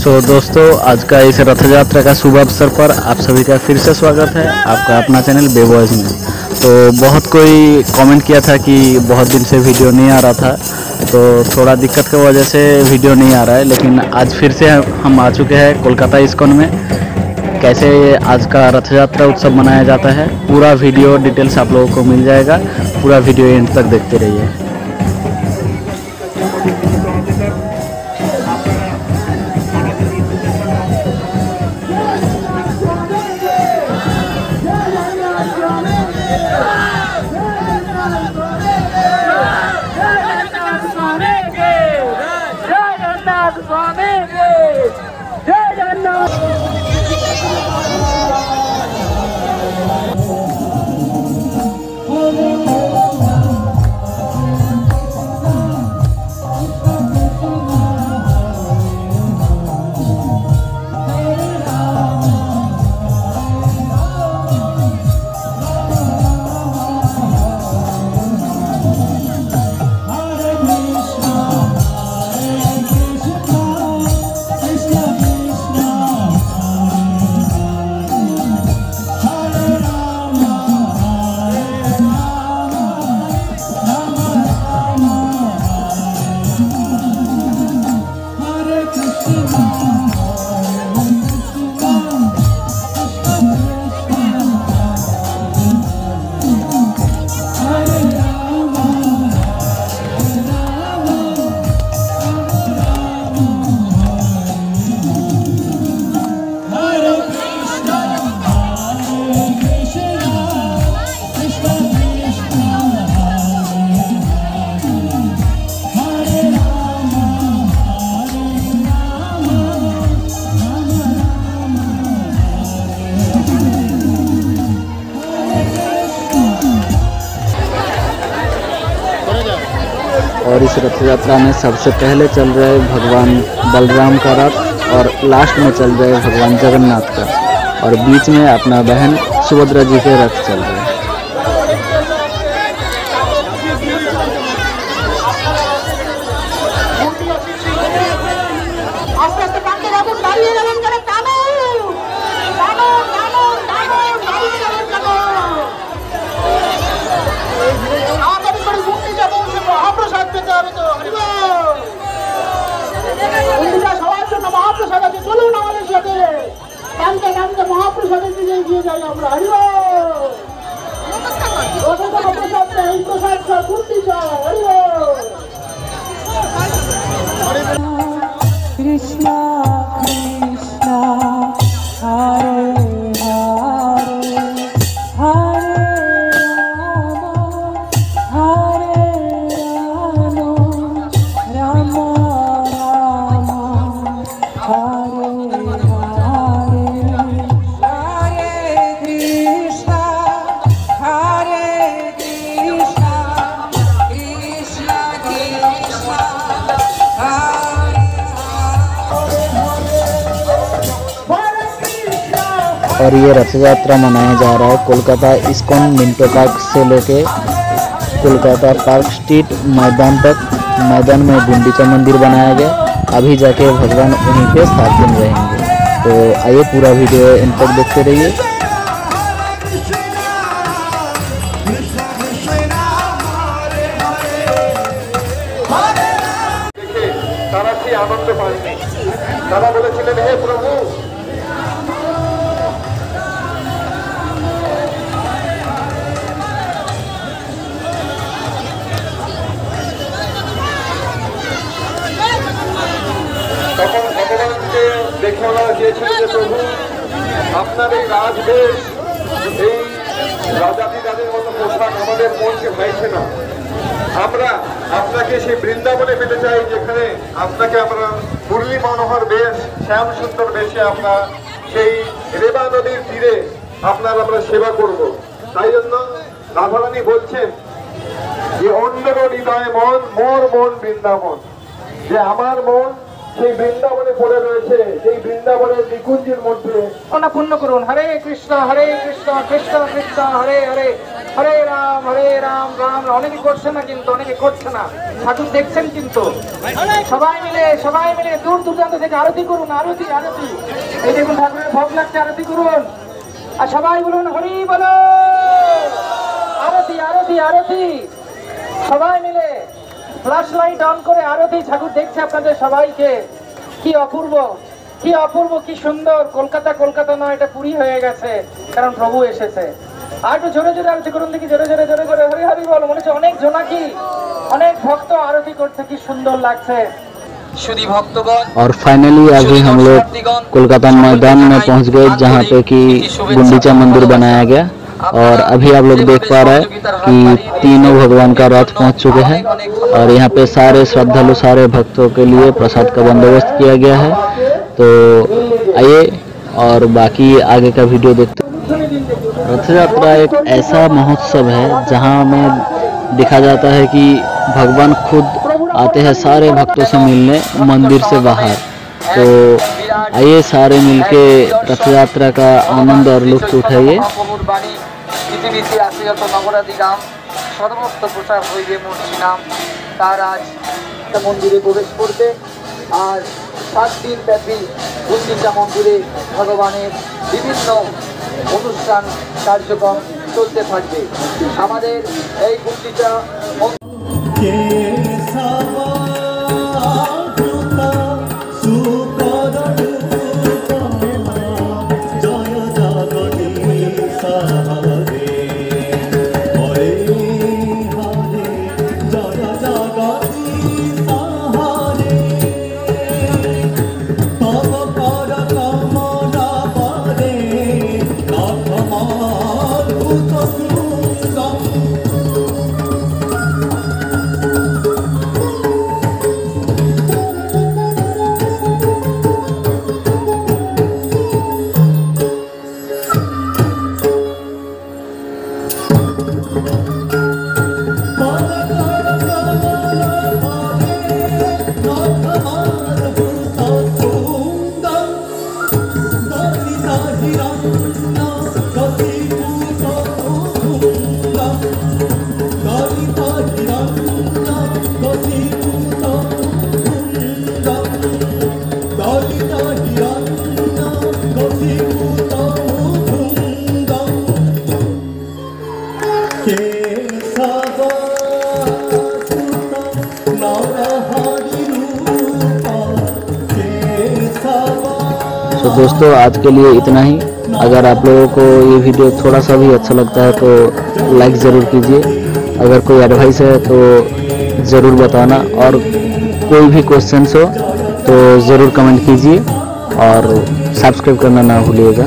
दोस्तों, आज का इस रथ यात्रा का शुभ अवसर पर आप सभी का फिर से स्वागत है आपका अपना चैनल बेवॉइस में। तो बहुत कोई कमेंट किया था कि बहुत दिन से वीडियो नहीं आ रहा था, तो थोड़ा दिक्कत की वजह से वीडियो नहीं आ रहा है। लेकिन आज फिर से हम आ चुके हैं कोलकाता इस्कॉन में। कैसे आज का रथ यात्रा उत्सव मनाया जाता है, पूरा वीडियो डिटेल्स आप लोगों को मिल जाएगा। पूरा वीडियो एंड तक देखते रहिए। और इस रथ यात्रा में सबसे पहले चल रहा है भगवान बलराम का रथ और लास्ट में चल रहा है भगवान जगन्नाथ का, और बीच में अपना बहन सुभद्रा जी के रथ चल रहे हैं। कृष्णा कृष्णा हरे हरे हरे राम राम राम हरे हरे कृष्णा कृष्णा कृष्णा और ये रथ यात्रा मनाया जा रहा है कोलकाता इस्कॉन मिंटो पार्क से लेके कोलकाता पार्क स्ट्रीट मैदान तक। मैदान में गुंडीचा मंदिर बनाया गया, अभी जाके भगवान वहीं पे 7 दिन रहेंगे। तो आइए पूरा वीडियो इन तक देखते रहिए। आनंद पाएंगे। दादा बोलेছিলেন, हे प्रभु তখন ভগবানকে দেখে ওনারা চেয়েছিলেন যে প্রভু আপনার এই রাজবেশ, এই রাজাধিরাজের মতো পোশাক আমাদের মনকে ভাইছে না। আমরা আপনাকে সেই বৃন্দাবনে পেতে চাই, যেখানে আপনাকে আমরা মুরলী মনোহর বেশ, শ্যাম সুন্দর বেশে আমরা সেই রেবা নদীর তীরে আপনার আমরা সেবা করব। তাই জন্য রাধারানী বলছেন যে অন্য হৃদয় মন মোর মন বৃন্দাবন, যে আমার মন সেই বৃন্দাবনে পড়ে রয়েছে, সেই বৃন্দাবনের নিকুঞ্জের মধ্যে পূর্ণ করুন। হরে কৃষ্ণ কৃষ্ণ কৃষ্ণ হরে হরে, হরে রাম রাম। অনেকে করছে না, কিন্তু অনেকে করছে না, ঠাকুর দেখছেন কিন্তু। সবাই মিলে দূর দূরান্ত থেকে আরতি করুন, আরতি। এই দেখুন ঠাকুরের ভোগ লাগছে, আরতি করুন। আর সবাই বলুন হরি বলো, আরতি। সবাই মিলে ফ্ল্যাশ লাইট অন করে আরতি। ঠাকুর দেখছে আপনাদের সবাইকে। কি অপূর্ব, কি সুন্দর। কলকাতা নয়, এটা পুরী হয়ে গেছে, কারণ প্রভু এসেছে। আর একটু জোরে আরতি করুন দেখি, জোরে হরি হরি বল। মনে হচ্ছে অনেক জোনাকি, অনেক ভক্ত আরতি করছে, কি সুন্দর লাগছে। और फाइनली अभी हम लोग कोलकाता मैदान में पहुंच गए, जहां पे कि गुंडीचा मंदिर बनाया गया। और अभी आप लोग देख पा रहे हैं कि तीनों भगवान का रथ पहुंच चुके हैं। और यहाँ पे सारे श्रद्धालु, सारे भक्तों के लिए प्रसाद का बंदोबस्त किया गया है। तो आइए और बाकी आगे का वीडियो देखते हैं। रथ यात्रा एक ऐसा महोत्सव है जहाँ में दिखा जाता है कि भगवान खुद आते हैं सारे भक्तों से मिलने मंदिर से बाहर। तो आइए सारे मिलके रथ यात्रा का आनंद और लुत्फ उठाइए। পৃথিবীতে আছে যত নগরাদি গ্রাম, সর্বত্র প্রচার হইবে মূর্তি নাম। তার আজ মন্দিরে প্রবেশ করবে। আর 7 দিন ব্যাপী গুন্ডিচা মন্দিরে ভগবানের বিভিন্ন অনুষ্ঠান কার্যক্রম চলতে থাকবে। আমাদের এই গুন্ডিচা तो दोस्तों आज के लिए इतना ही। अगर आप लोगों को ये वीडियो थोड़ा सा भी अच्छा लगता है तो लाइक ज़रूर कीजिए। अगर कोई एडवाइस है तो ज़रूर बताना, और कोई भी क्वेश्चंस हो तो ज़रूर कमेंट कीजिए और सब्सक्राइब करना ना भूलिएगा।